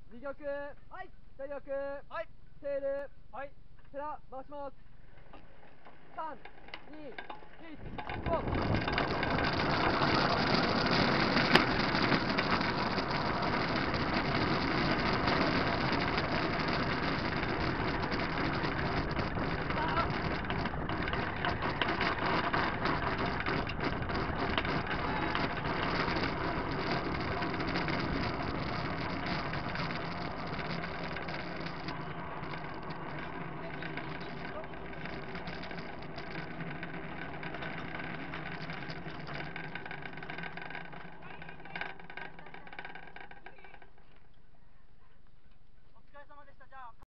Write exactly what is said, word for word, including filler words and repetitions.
自玉、 はい。 左翼、 はい。 テール、 はい。 セラ、回します。さん、に、いち、ゴー。